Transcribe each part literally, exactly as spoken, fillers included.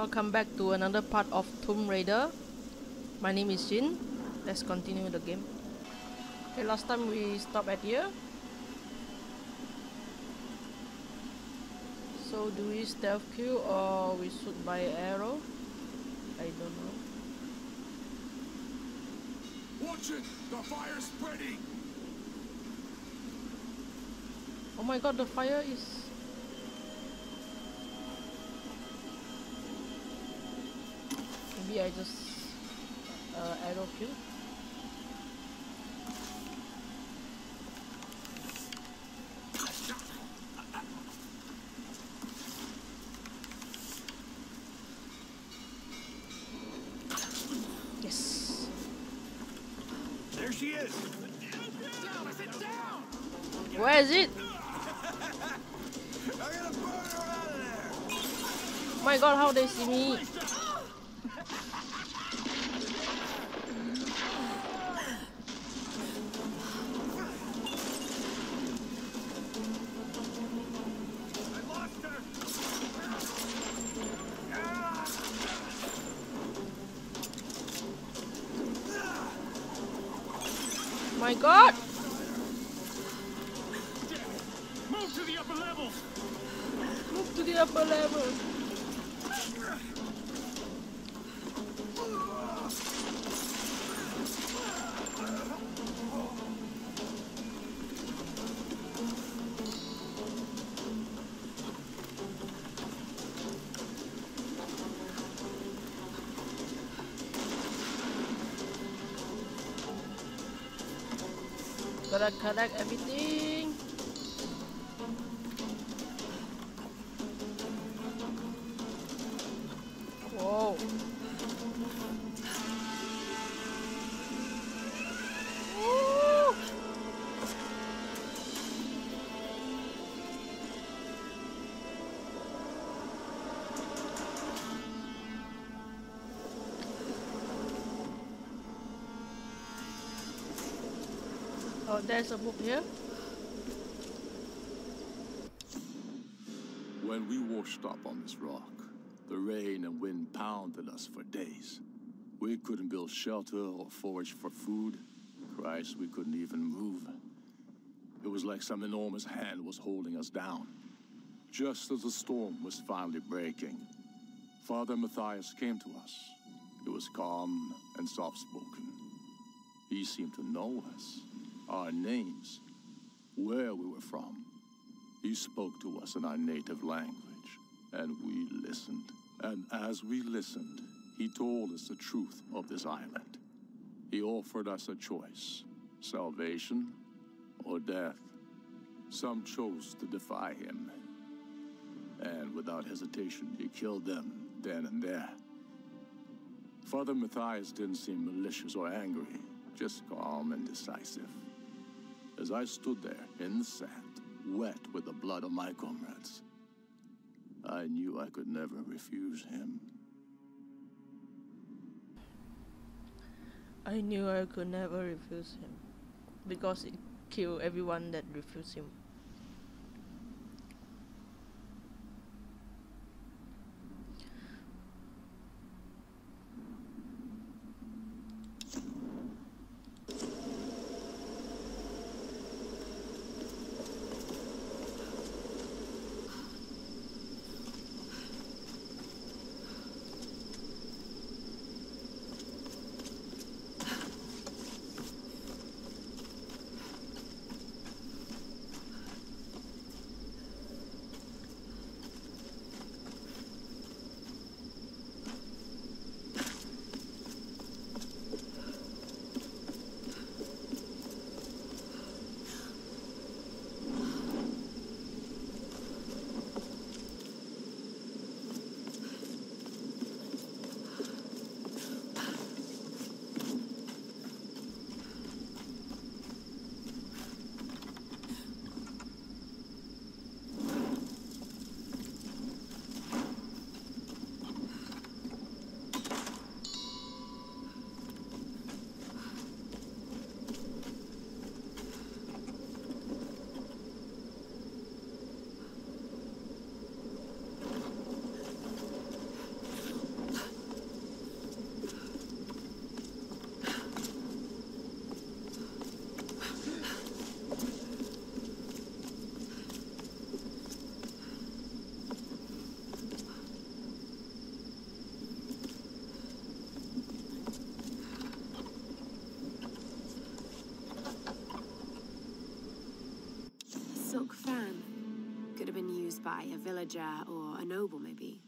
welcome back to another part of Tomb Raider. My name is Jin. Let's continue the game. Okay, last time we stopped at here. So do we stealth kill or we shoot by arrow? I don't know. Watch it! The fire's spreading! Oh my god, the fire is... Maybe I just uh, arrow kill. Yes. There she is! Down! I said down! Where is it? I'm gonna burn her out of there! Oh my god, how they see me? My god! Move to the upper level! Move to the upper level! Gotta collect everything. Whoa. Woo. Oh, there's a book here. When we washed up on this rock, the rain and wind pounded us for days. We couldn't build shelter or forage for food. Christ, we couldn't even move. It was like some enormous hand was holding us down. Just as the storm was finally breaking, Father Matthias came to us. He was calm and soft-spoken. He seemed to know us, our names, where we were from. He spoke to us in our native language, and we listened. And as we listened, he told us the truth of this island. He offered us a choice, salvation or death. Some chose to defy him, and without hesitation, he killed them then and there. Father Matthias didn't seem malicious or angry, just calm and decisive. As I stood there in the sand, wet with the blood of my comrades, I knew I could never refuse him. I knew I could never refuse him because it killed everyone that refused him. by, a villager or a noble, maybe.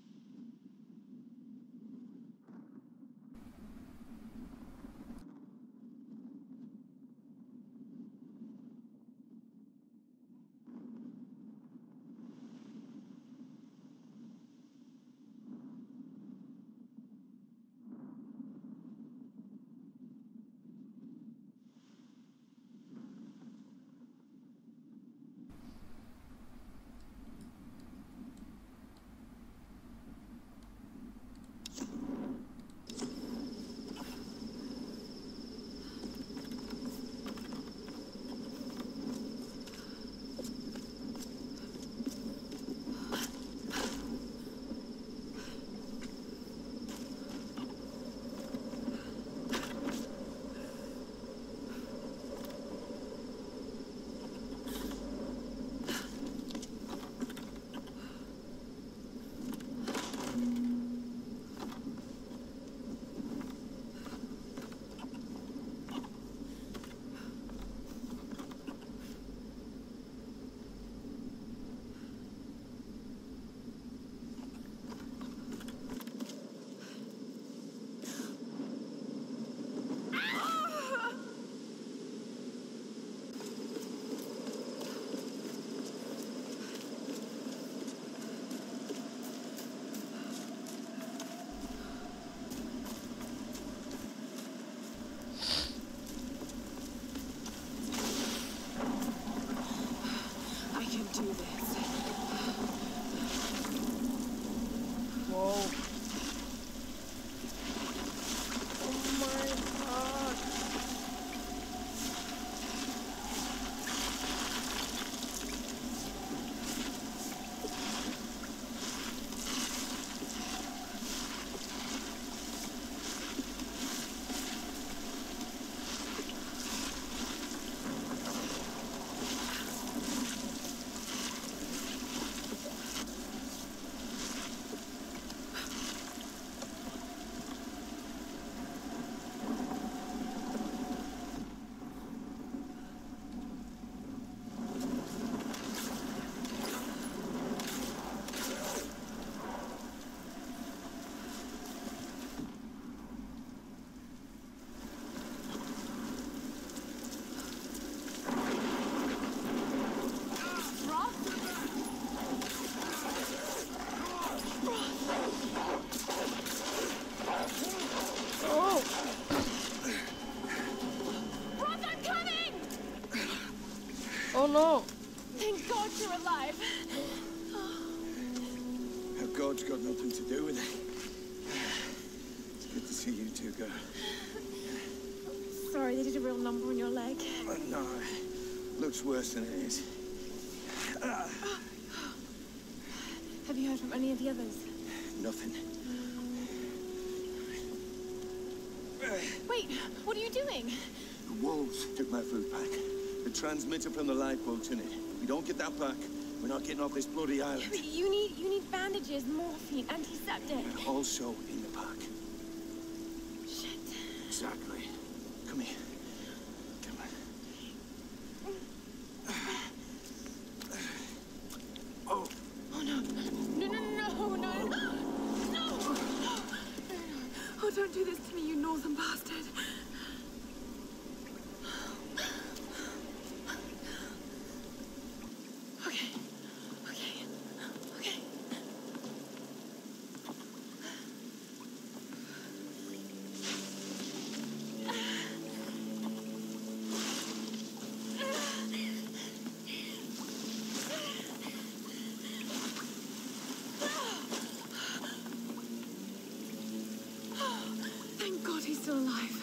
Oh no! Thank God you're alive! Our God's got nothing to do with it. It's good to see you two, girl. Sorry, they did a real number on your leg. Oh, no, looks worse than it is. Have you heard from any of the others? Nothing. Wait, what are you doing? The wolves took my food pack. The transmitter from the lifeboat's in it. We don't get that back, we're not getting off this bloody island. But you need you need bandages, morphine, antiseptic. Also in the pack. Shit. Exactly. Come here. Come on. Oh. Oh no. No, no, no, no, no. No! Oh, don't do this to me, you northern bastard. Okay. Okay. Okay. Thank God he's still alive.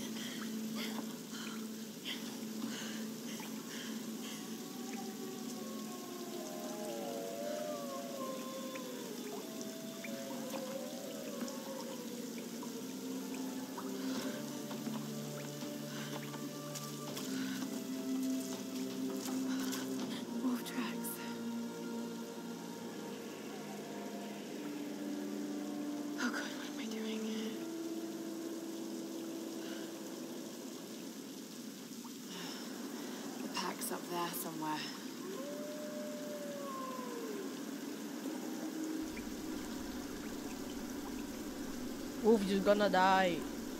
Wolf tracks. Oh God, what am I doing? The pack's up there somewhere. Wolf, you're gonna die.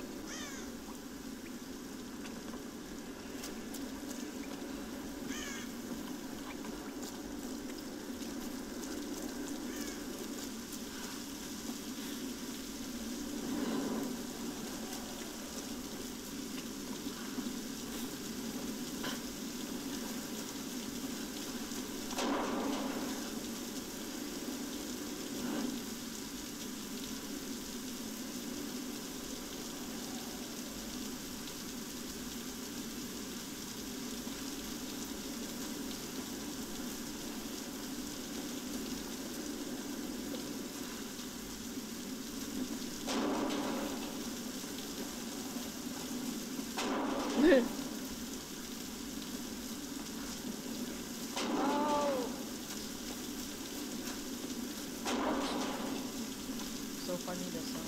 Oh. So funny the sound.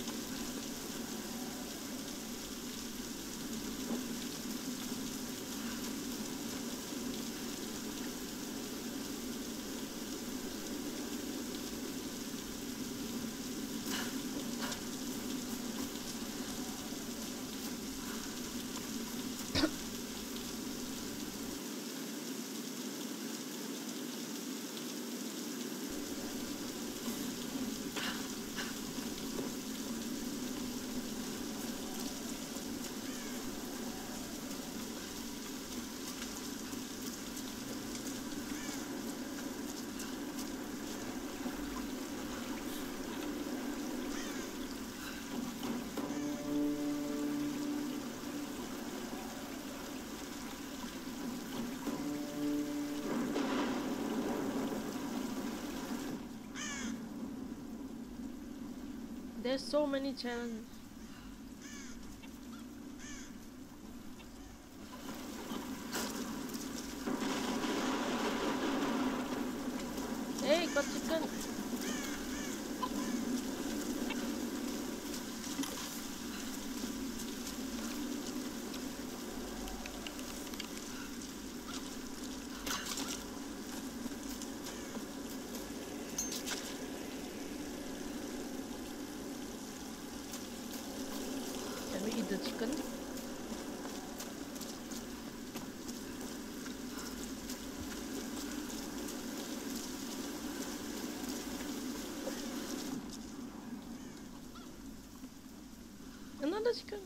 There's so many challenges. Hey, got chicken. Can we eat the chicken? Another chicken.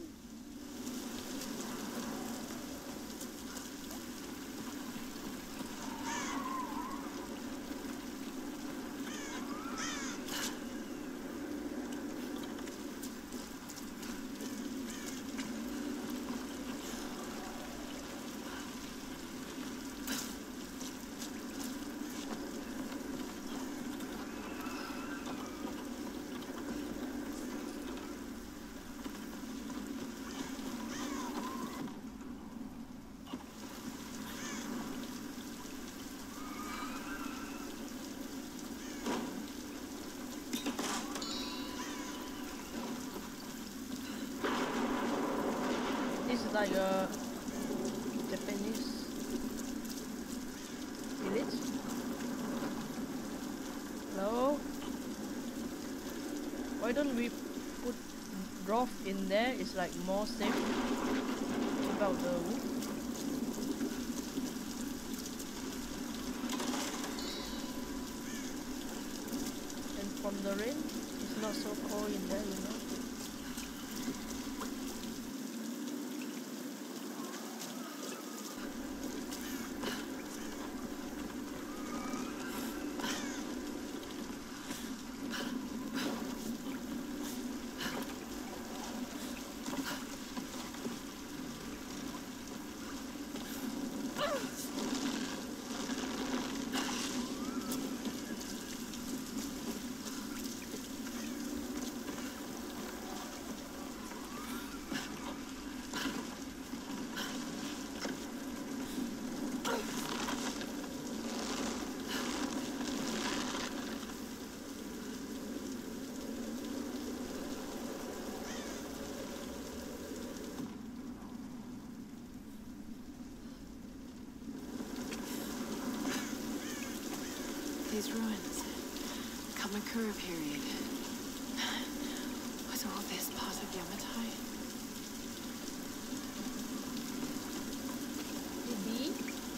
This is like a Japanese village. Hello? Why don't we put broth in there? It's like more safe. Keep out the wood. And from the rain, it's not so cold in there, you know. These ruins. Kamakura period. Was Is all this part of Yamatai? Maybe.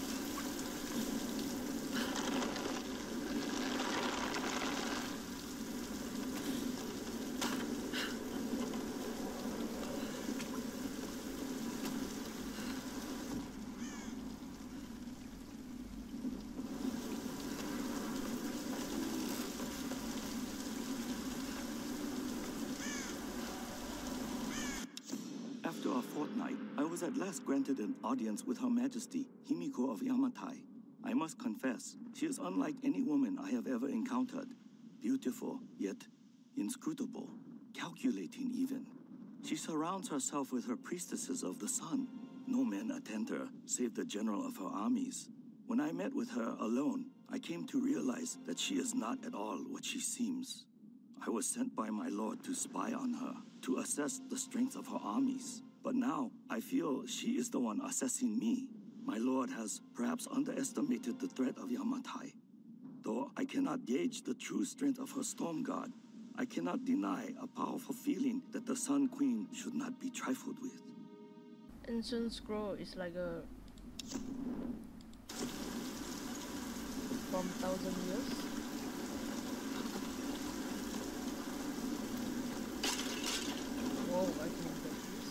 After a fortnight, I was at last granted an audience with Her Majesty, Himiko of Yamatai. I must confess, she is unlike any woman I have ever encountered. Beautiful, yet inscrutable, calculating even. She surrounds herself with her priestesses of the sun. No men attend her, save the general of her armies. When I met with her alone, I came to realize that she is not at all what she seems. I was sent by my lord to spy on her, to assess the strength of her armies. But now, I feel she is the one assessing me. My lord has perhaps underestimated the threat of Yamatai. Though I cannot gauge the true strength of her storm god, I cannot deny a powerful feeling that the Sun Queen should not be trifled with. Ancient scroll is like a from thousand years. Whoa, I can get this.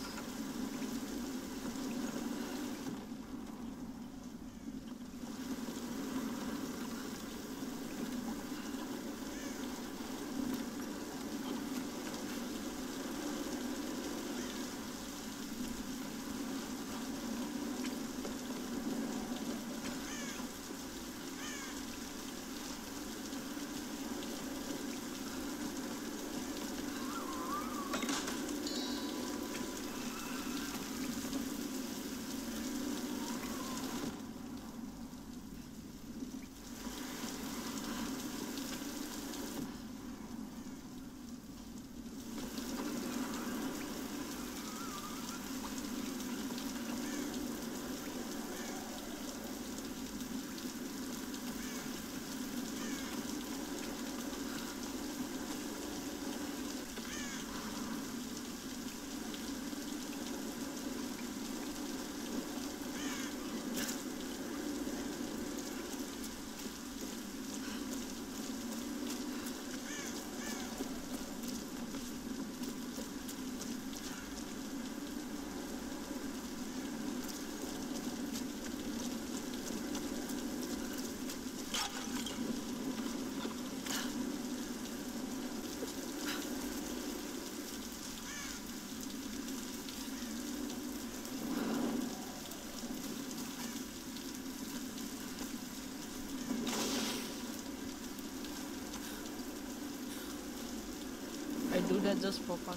I do that just for fun.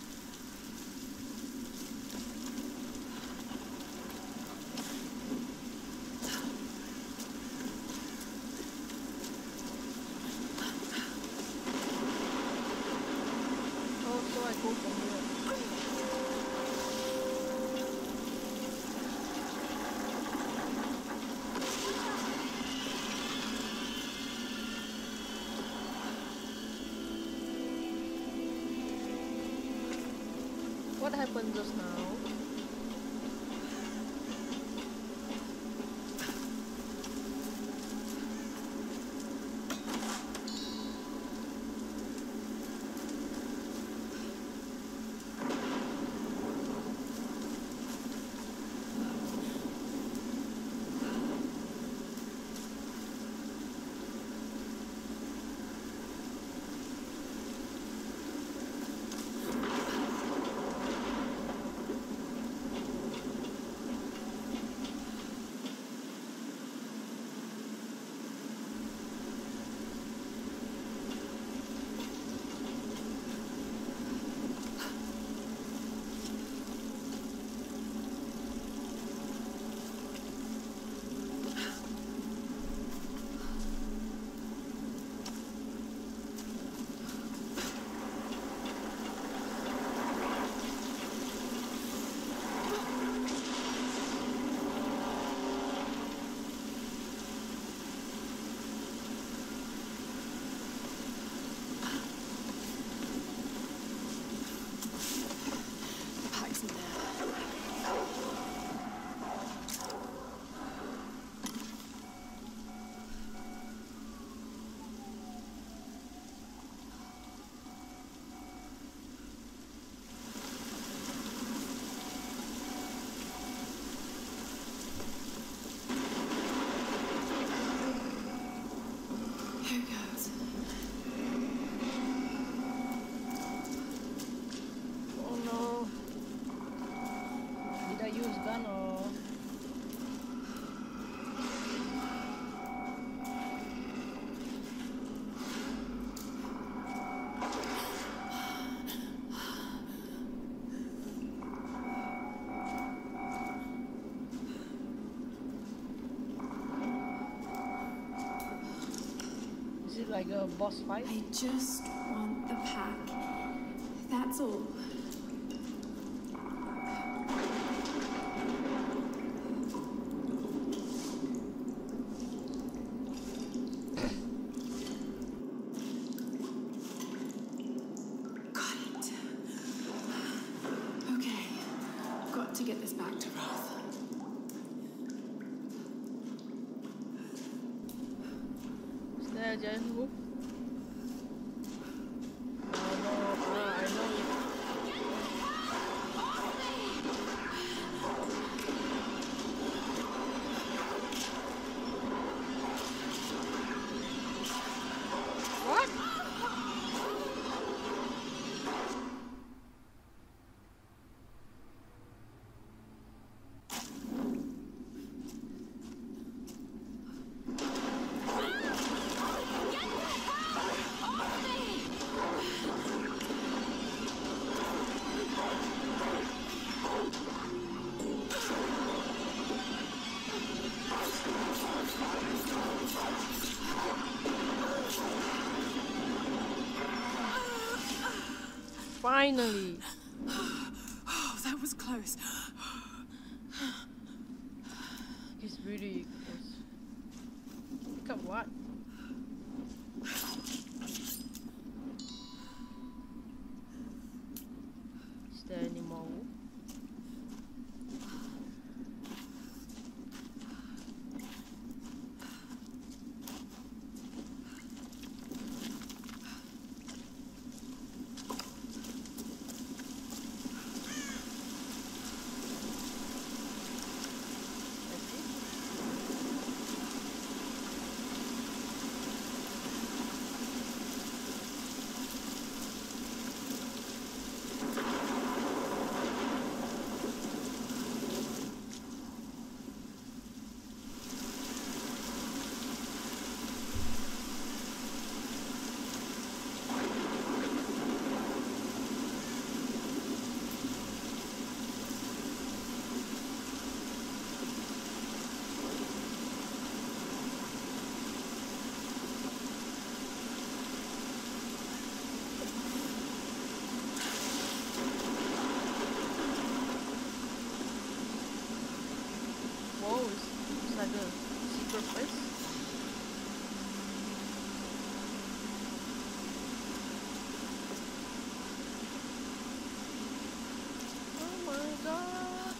Oh, so I go from here. What happened just now? use gun or? Is it like a boss fight? I just want the pack. That's all. Got it. Okay. Got to get this back to Roth. Is there a giant hoop? Oh no, ah, I know it. What? Finally! Oh, that was close. It's really close. Pick up what? Is there any more wood? Whoa, it's, it's like a secret place. Oh my god.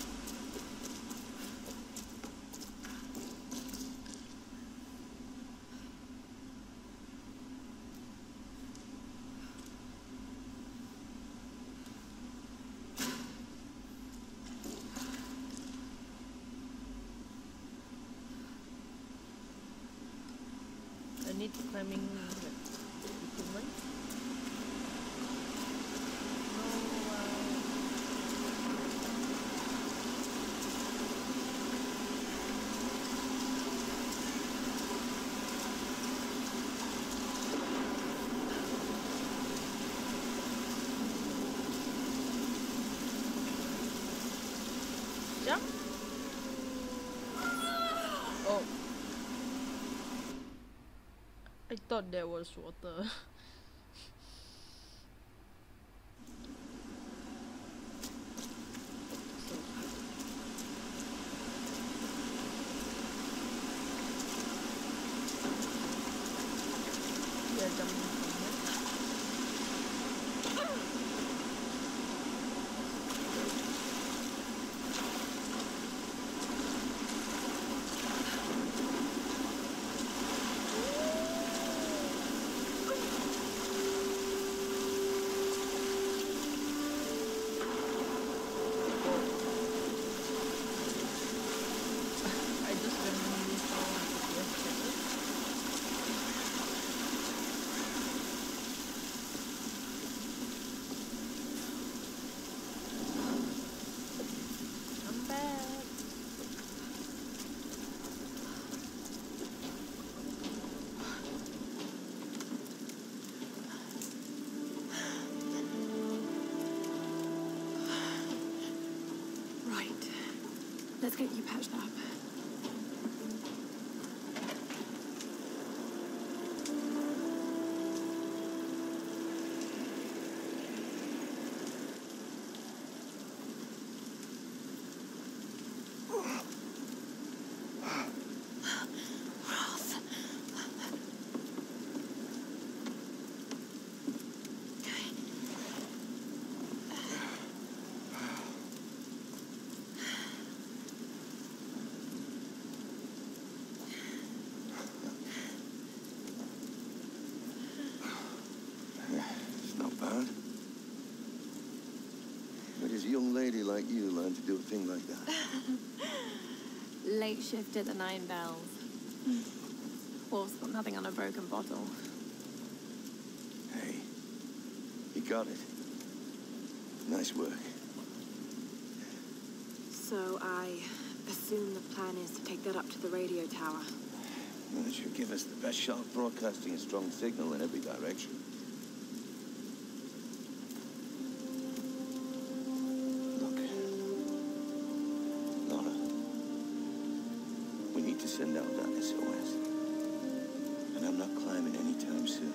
I need climbing equipment. No, uh, jump. Oh. I thought there was water. Yeah, jumping from here. Let's get you patched up. A young lady like you learn to do a thing like that? Late shift at the Nine Bells. Wolf's got nothing on a broken bottle. Hey, you got it. Nice work. So I assume the plan is to take that up to the radio tower. Well, it should give us the best shot of broadcasting a strong signal in every direction. Send out that S O S. And I'm not climbing anytime soon.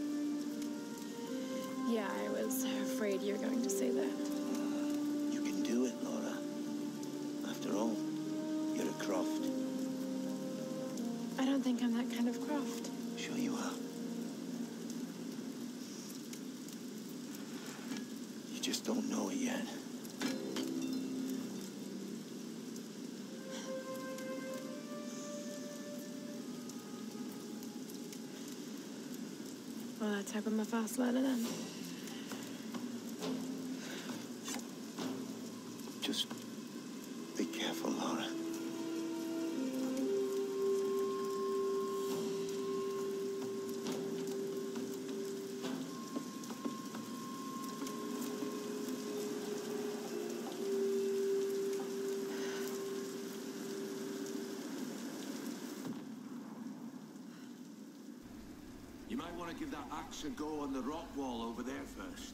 Yeah, I was afraid you were going to say that. You can do it, Laura. After all, you're a Croft. I don't think I'm that kind of Croft. Sure you are. You just don't know it yet. Well, let's hope I'm a fast learner then. Just be careful, Laura. You might want to give that axe a go on the rock wall over there first.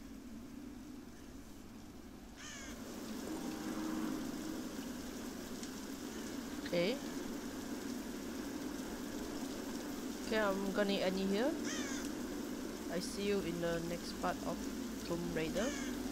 Okay. Okay, I'm gonna end you here. I see you in the next part of Tomb Raider.